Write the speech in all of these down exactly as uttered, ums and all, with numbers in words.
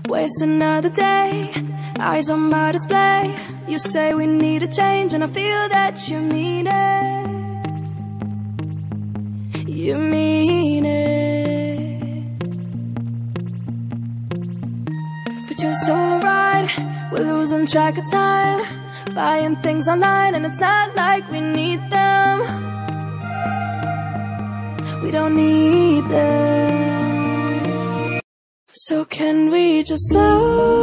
Waste another day, eyes on my display. You say we need a change, and I feel that you mean it. You mean it. But you're so right, we're losing track of time, buying things online, and it's not like we need them. We don't need them. So can we just slow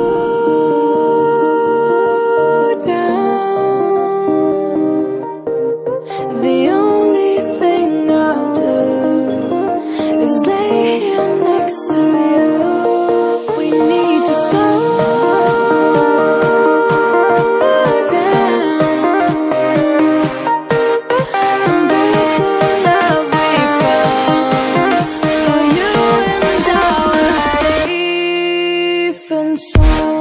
down? The only thing I'll do is lay here next to you. We need to slow down. Embrace the love we found. For you and I were safe and sound.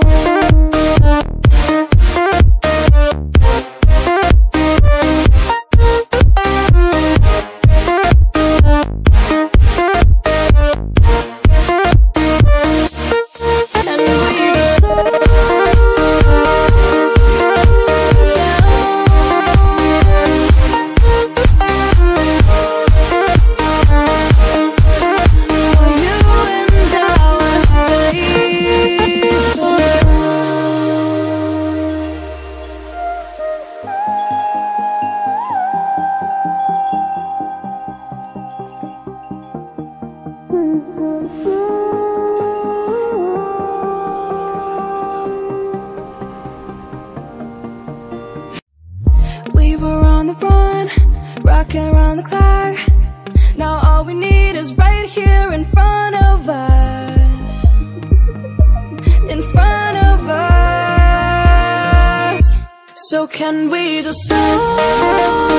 We were on the run, rocking around the clock. Now all we need is right here in front of us. In front of us. So can we just slow